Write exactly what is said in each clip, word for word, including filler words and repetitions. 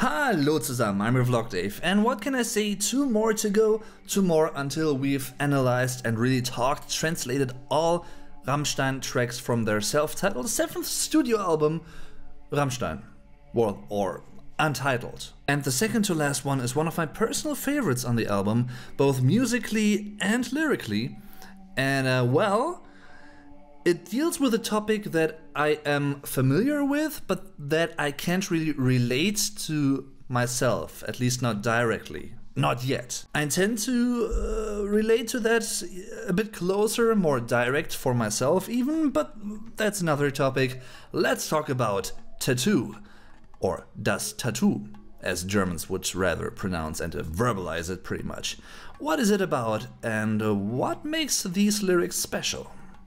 Hallo zusammen, I'm your vlog Dave, and what can I say, two more to go, two more until we've analyzed and really talked, translated all Rammstein tracks from their self-titled seventh studio album, Rammstein, well, or Untitled. And the second to last one is one of my personal favorites on the album, both musically and lyrically, and uh, well, it deals with a topic that I am familiar with, but that I can't really relate to myself, at least not directly. Not yet. I intend to uh, relate to that a bit closer, more direct for myself even, but that's another topic. Let's talk about tattoo, or das Tattoo, as Germans would rather pronounce and uh, verbalize it pretty much. What is it about, and uh, what makes these lyrics special?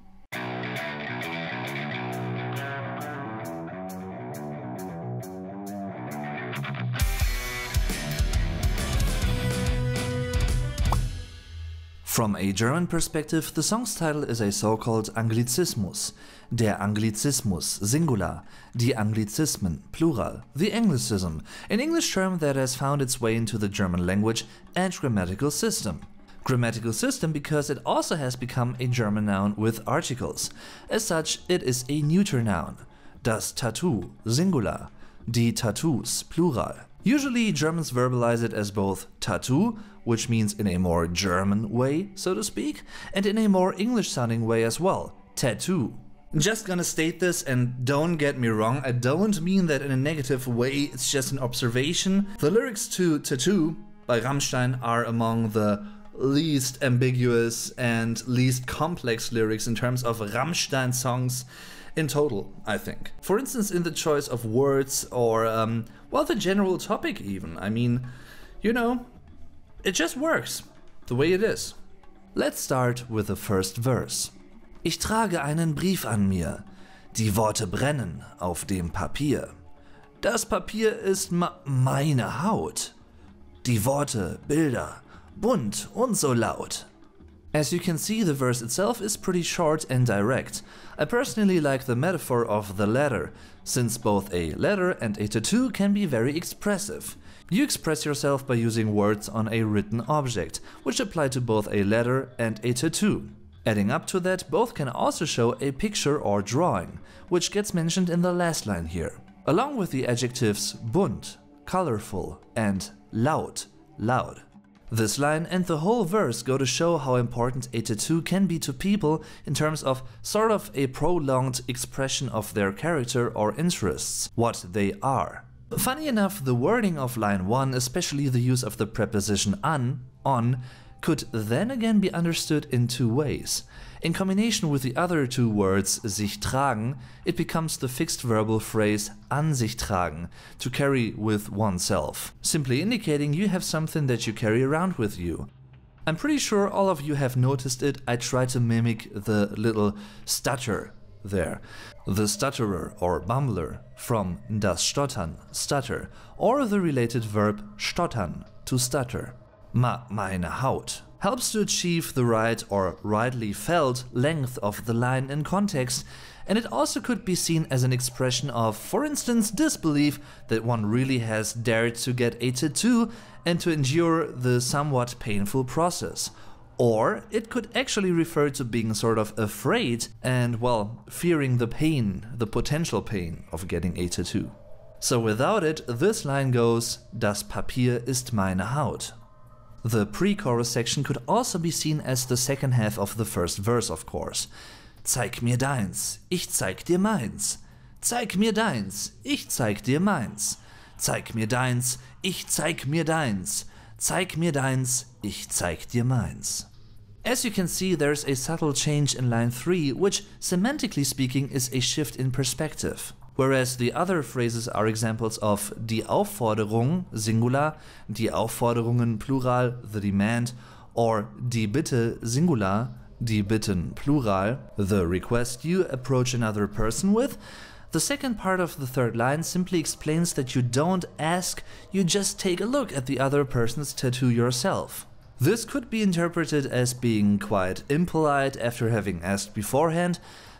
From a German perspective, the song's title is a so-called Anglizismus, der Anglizismus, singular, die Anglizismen, plural, the Anglicism, an English term that has found its way into the German language and grammatical system. Grammatical system because it also has become a German noun with articles. As such, it is a neuter noun. Das Tattoo, singular, die Tattoos, plural. Usually Germans verbalize it as both tattoo, which means in a more German way, so to speak, and in a more English-sounding way as well, tattoo. Just gonna state this, and don't get me wrong, I don't mean that in a negative way, it's just an observation. The lyrics to Tattoo by Rammstein are among the least ambiguous and least complex lyrics in terms of Rammstein songs in total, I think. For instance, in the choice of words or, um, well, the general topic even. I mean, you know, it just works, the way it is. Let's start with the first verse. Ich trage einen Brief an mir. Die Worte brennen auf dem Papier. Das Papier ist ma meine Haut. Die Worte, Bilder, bunt und so laut. As you can see, the verse itself is pretty short and direct. I personally like the metaphor of the letter, since both a letter and a tattoo can be very expressive. You express yourself by using words on a written object, which apply to both a letter and a tattoo. Adding up to that, both can also show a picture or drawing, which gets mentioned in the last line here. Along with the adjectives bunt, colorful, and laut, loud. This line and the whole verse go to show how important a tattoo can be to people in terms of sort of a prolonged expression of their character or interests, what they are. Funny enough, the wording of line one, especially the use of the preposition an, on, could then again be understood in two ways. In combination with the other two words, sich tragen, it becomes the fixed verbal phrase an sich tragen, to carry with oneself, simply indicating you have something that you carry around with you. I'm pretty sure all of you have noticed it. I try to mimic the little stutter there. The stutterer or bumbler from das Stottern, stutter, or the related verb stottern, to stutter. Ma meine Haut helps to achieve the right or rightly felt length of the line in context, and it also could be seen as an expression of, for instance, disbelief that one really has dared to get a tattoo and to endure the somewhat painful process. Or it could actually refer to being sort of afraid and, well, fearing the pain, the potential pain of getting a tattoo. So without it, this line goes, Das Papier ist meine Haut. The pre-chorus section could also be seen as the second half of the first verse, of course. Zeig mir deins, ich zeig dir meins. Zeig mir deins, ich zeig dir meins. Zeig mir deins, ich zeig mir deins. Zeig mir deins, ich zeig dir meins. As you can see, there's a subtle change in line three, which, semantically speaking, is a shift in perspective. Whereas the other phrases are examples of die Aufforderung, singular, die Aufforderungen, plural, the demand, or die Bitte, singular, die Bitten, plural, the request you approach another person with. The second part of the third line simply explains that you don't ask, you just take a look at the other person's tattoo yourself. This could be interpreted as being quite impolite after having asked beforehand,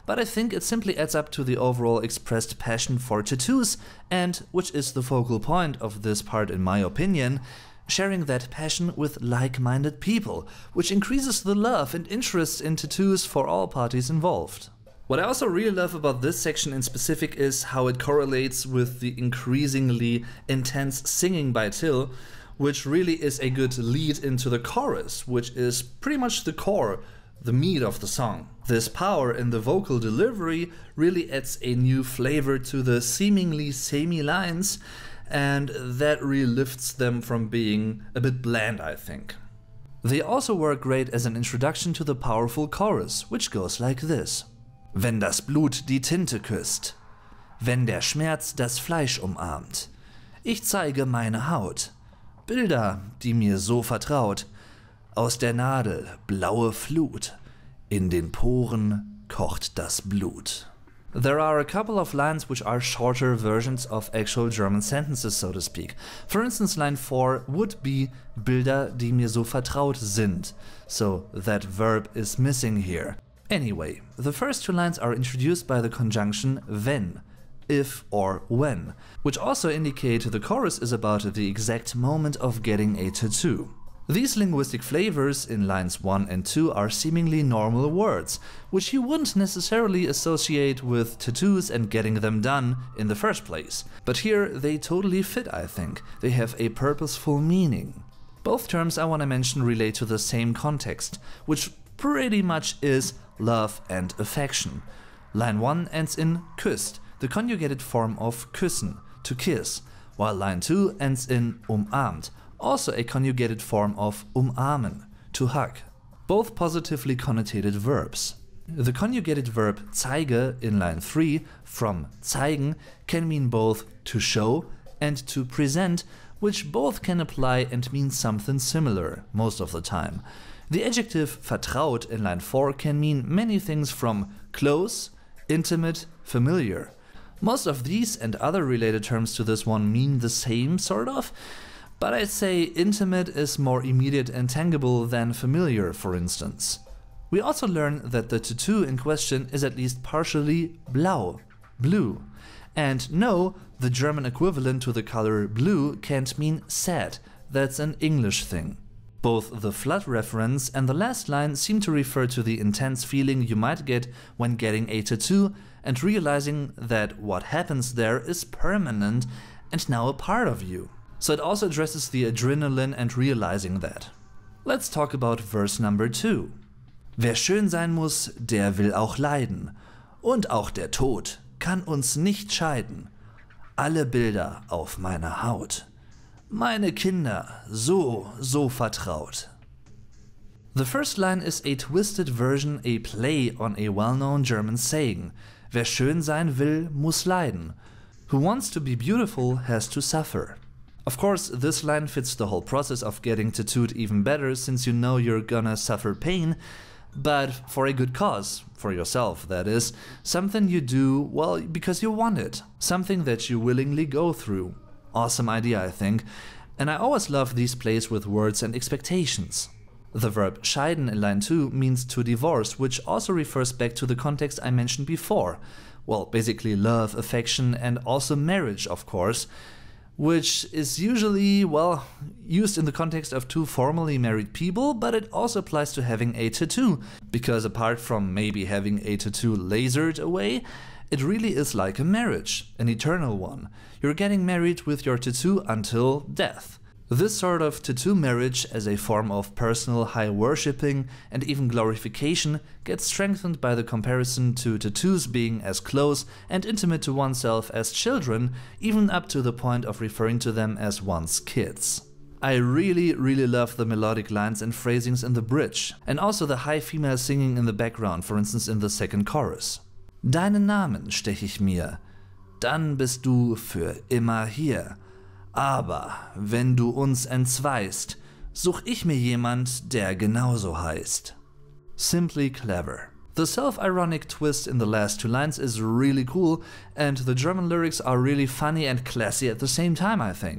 but I think it simply adds up to the overall expressed passion for tattoos and, which is the focal point of this part in my opinion, sharing that passion with like-minded people, which increases the love and interest in tattoos for all parties involved. What I also really love about this section in specific is how it correlates with the increasingly intense singing by Till, which really is a good lead into the chorus, which is pretty much the core, the meat of the song. This power in the vocal delivery really adds a new flavor to the seemingly samey lines, and that really lifts them from being a bit bland, I think. They also work great as an introduction to the powerful chorus, which goes like this. Wenn das Blut die Tinte küsst, wenn der Schmerz das Fleisch umarmt, ich zeige meine Haut, Bilder, die mir so vertraut, aus der Nadel blaue Flut, in den Poren kocht das Blut. There are a couple of lines which are shorter versions of actual German sentences, so to speak. For instance, line four would be Bilder, die mir so vertraut sind, so that verb is missing here. Anyway, the first two lines are introduced by the conjunction wenn, if or when, which also indicate the chorus is about the exact moment of getting a tattoo. These linguistic flavors in lines one and two are seemingly normal words, which you wouldn't necessarily associate with tattoos and getting them done in the first place. But here they totally fit, I think. They have a purposeful meaning. Both terms I want to mention relate to the same context, which pretty much is love and affection. Line one ends in küsst, the conjugated form of küssen, to kiss, while line two ends in umarmt, also a conjugated form of umarmen, to hug. Both positively connotated verbs. The conjugated verb zeige in line three from zeigen can mean both to show and to present, which both can apply and mean something similar most of the time. The adjective vertraut in line four can mean many things from close, intimate, familiar. Most of these and other related terms to this one mean the same, sort of, but I'd say intimate is more immediate and tangible than familiar, for instance. We also learn that the tattoo in question is at least partially blau, blue. And no, the German equivalent to the color blue can't mean sad, that's an English thing. Both the flood reference and the last line seem to refer to the intense feeling you might get when getting a tattoo and realizing that what happens there is permanent and now a part of you. So it also addresses the adrenaline and realizing that. Let's talk about verse number two. Wer schön sein muss, der will auch leiden. Und auch der Tod kann uns nicht scheiden. Alle Bilder auf meiner Haut. Meine Kinder, so, so vertraut. The first line is a twisted version, a play on a well-known German saying. Wer schön sein will, muss leiden. Who wants to be beautiful has to suffer. Of course, this line fits the whole process of getting tattooed even better, since you know you're gonna suffer pain, but for a good cause, for yourself that is, something you do, well, because you want it, something that you willingly go through. Awesome idea, I think, and I always love these plays with words and expectations. The verb scheiden in line two means to divorce, which also refers back to the context I mentioned before. Well, basically love, affection, and also marriage, of course, which is usually, well, used in the context of two formally married people, but it also applies to having a tattoo, because apart from maybe having a tattoo lasered away, it really is like a marriage, an eternal one. You're getting married with your tattoo until death. This sort of tattoo marriage, as a form of personal high worshipping and even glorification, gets strengthened by the comparison to tattoos being as close and intimate to oneself as children, even up to the point of referring to them as one's kids. I really, really love the melodic lines and phrasings in the bridge, and also the high female singing in the background, for instance in the second chorus. Deinen Namen stech ich mir, dann bist du für immer hier. Aber wenn du uns entzweist, such ich mir jemand, der genauso heißt. Simply clever. The self-ironic twist in the last two lines is really cool, and the German lyrics are really funny and classy at the same time, I think.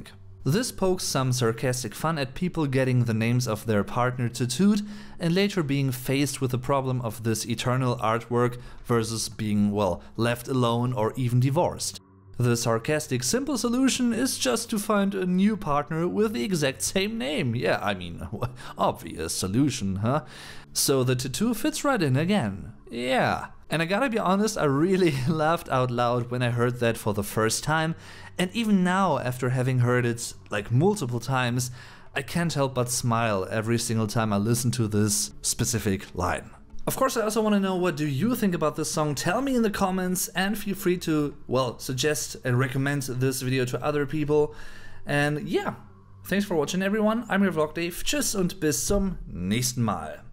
This pokes some sarcastic fun at people getting the names of their partner tattooed and later being faced with the problem of this eternal artwork versus being, well, left alone or even divorced. The sarcastic simple solution is just to find a new partner with the exact same name. Yeah, I mean, obvious solution, huh? So the tattoo fits right in again. Yeah. And I gotta be honest, I really laughed out loud when I heard that for the first time, and even now, after having heard it like multiple times, I can't help but smile every single time I listen to this specific line. Of course, I also want to know, what do you think about this song? Tell me in the comments, and feel free to, well, suggest and recommend this video to other people. And yeah, thanks for watching everyone, I'm your Vlog Dave, tschüss und bis zum nächsten Mal.